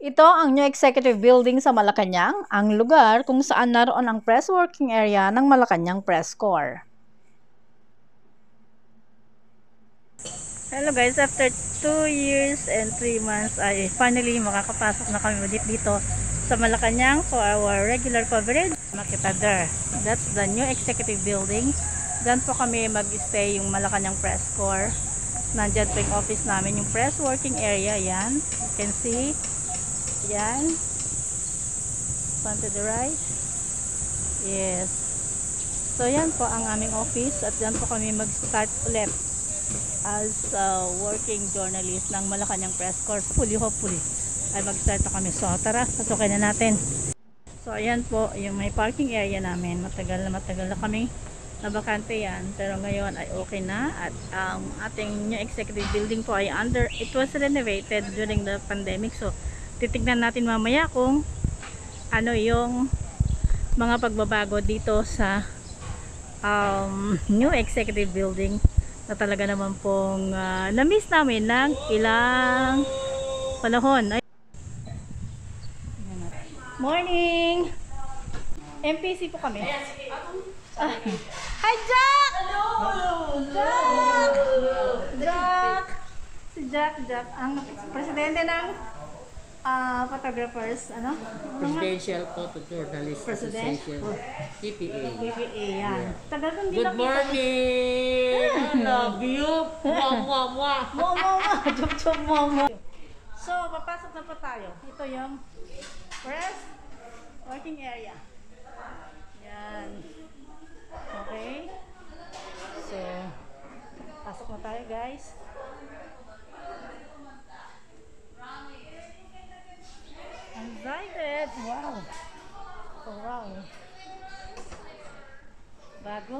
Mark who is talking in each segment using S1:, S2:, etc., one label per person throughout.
S1: Ito ang new executive building sa Malacañang, ang lugar kung saan naroon ang press working area ng Malacañang Press Corps. Hello guys, after 2 years and 3 months ay finally makakapasok na kami ulit dito sa Malacañang for our regular coverage. Makita there, that's the new executive building. Diyan po kami mag-stay yung Malacañang Press Corps. Nandyan po yung office namin, yung press working area, yan. You can see, yan. Pan to the right. Yes. So yan po ang aming office at yan po kami mag-start ulit as working journalist ng Malacañang Press Corps. Hopefully ay mag-start na kami. So tara, pasukin na natin. So ayan po yung may parking area namin. Matagal na kami nabakante yan, pero ngayon ay okay na at ang ating new executive building po ay it was renovated during the pandemic. So titignan natin mamaya kung ano yung mga pagbabago dito sa new executive building na talaga naman pong na-miss namin ng ilang panahon. Morning! MPC po kami. Hi, Jack! Hello! Jack! Jack! Si Jack, ang presidente ng photographers, ano?
S2: Presidential Photojournalist Association. PPA.
S1: PPA, yan. Tagal kong
S2: Good morning! I love you! Mwah!
S1: Mama! So, papasok na po tayo. Ito yung press working area. Yan. Okay. So, pasok na tayo guys. Excited! Wow! Oh, wow! Bago.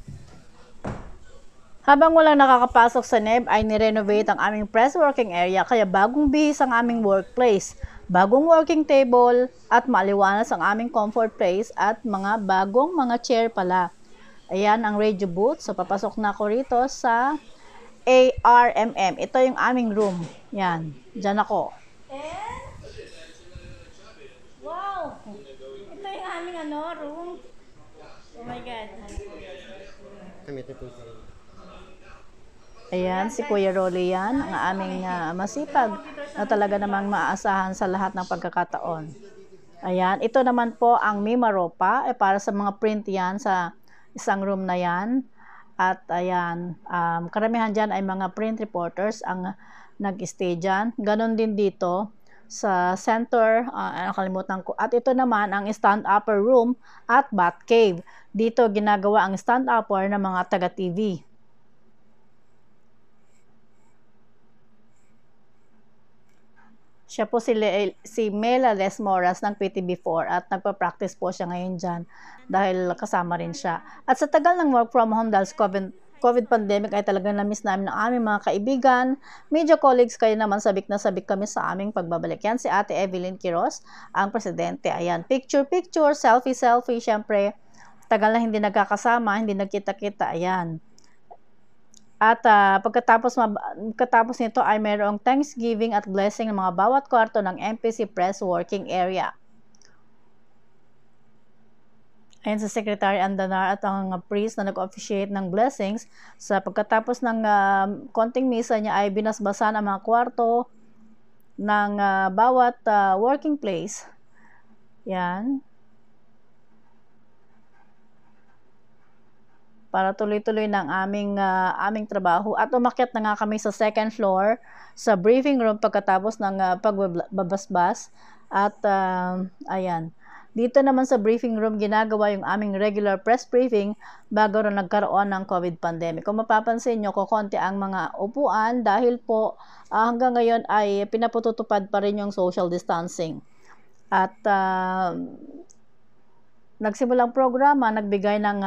S1: Habang walang nakakapasok sa NEB ay nirenovate ang aming press working area kaya bagong bihis ang aming workplace, bagong working table at maliwanas ang aming comfort place at mga bagong mga chair pala. Ayan ang radio booth. So papasok na ako rito sa ARMM. Ito yung aming room. Yan. Diyan ako. And wow! Ito yung aming room. Oh my God. Ayan, si Kuya Rolly yan, ang aming masipag na talaga namang maaasahan sa lahat ng pagkakataon. Ayan, ito naman po ang Mimaropa, para sa mga print yan sa isang room na yan. At ayan, karamihan dyan ay mga print reporters ang nag-stay dyan. Ganon din dito sa center, nakalimutan ko. At ito naman ang stand-upper room at bat cave. Dito ginagawa ang stand-upper ng mga taga-TV. Siya po si Mela Lesmoras ng PTB4 at nagpa-practice po siya ngayon dyan dahil kasama rin siya. At sa tagal ng work from home dahil sa COVID pandemic ay talagang na-miss namin ng aming mga kaibigan, media colleagues, kayo naman sabik na sabik kami sa aming pagbabalik. Yan si Ate Evelyn Quiros, ang presidente. Ayan, picture, selfie, syempre, tagal na hindi nagkakasama, hindi nagkita-kita. Ayan. At pagkatapos nito ay mayroong Thanksgiving at blessing ng mga bawat kwarto ng MPC Press Working Area. Ayan si Secretary Andanar at ang priest na nag-officiate ng blessings. Sa pagkatapos ng konting misa niya ay binasbasan ang mga kwarto ng bawat working place. Yan. Para tuloy-tuloy ng aming trabaho. At umakyat na nga kami sa second floor sa briefing room pagkatapos ng pagbabasbas. At ayan, dito naman sa briefing room ginagawa yung aming regular press briefing bago rin nagkaroon ng COVID pandemic. Kung mapapansin nyo, kukonti ang mga upuan dahil po hanggang ngayon ay pinapatutupad pa rin yung social distancing. At nagsimulang programa, nagbigay ng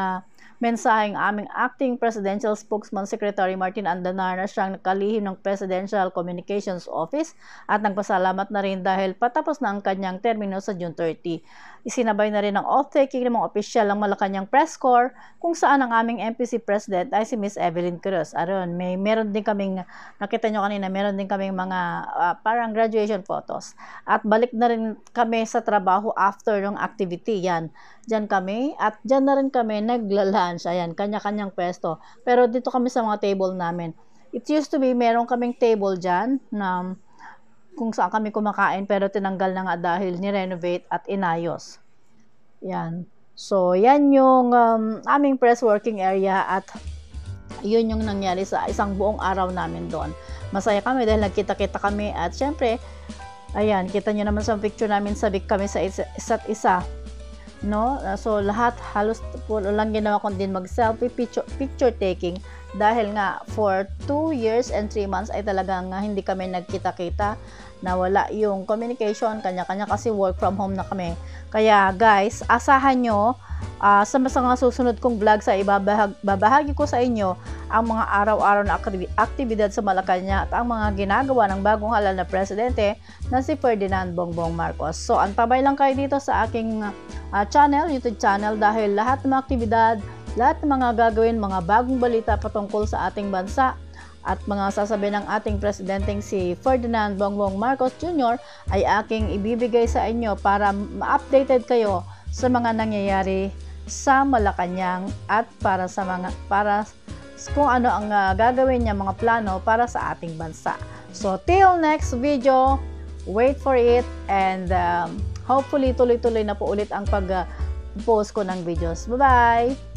S1: mensaheng aming acting presidential spokesman Secretary Martin Andanar na siyang nakalihim ng Presidential Communications Office at nagpasalamat na rin dahil patapos na ang kanyang termino sa June 30. Isinabay na rin ang off-taking ng mga opisyal ng Malacañang Press Corps kung saan ang aming MPC President ay si Miss Evelyn Cruz. Aron, meron din kaming, nakita nyo kanina, meron din kaming mga parang graduation photos. At balik na rin kami sa trabaho after ng activity. Yan, dyan kami at dyan na rin kami nagla-lunch. Ayan, kanya-kanyang pwesto. Pero dito kami sa mga table namin. It used to be, meron kaming table dyan na kung saan kami kumakain pero tinanggal na nga dahil ni-renovate at inayos. Yan. So, yan yung aming press working area at yun yung nangyari sa isang buong araw namin doon. Masaya kami dahil nagkita-kita kami at syempre, ayan, kita nyo naman sa picture namin, sabik kami sa isa't isa. No? So, lahat halos lang ginawa ko din mag-selfie picture taking dahil nga for 2 years and 3 months ay talagang hindi kami nagkita-kita, nawala yung communication, kanya-kanya kasi work from home na kami. Kaya guys, asahan nyo sa mga susunod kong vlog sa babahagi ko sa inyo ang mga araw-araw na aktibidad sa Malacañang at ang mga ginagawa ng bagong halal na presidente na si Ferdinand Bongbong Marcos. So, antabay lang kayo dito sa aking YouTube channel dahil lahat ng mga aktibidad, lahat ng mga gagawin, mga bagong balita patungkol sa ating bansa at mga sasabihin ng ating presidenteng si Ferdinand Bongbong Marcos Jr. ay aking ibibigay sa inyo para ma-updated kayo sa mga nangyayari sa Malacañang at para kung ano ang gagawin niya, mga plano para sa ating bansa. So till next video, wait for it and hopefully tuloy-tuloy na po ulit ang pag-post ko ng videos. Bye-bye!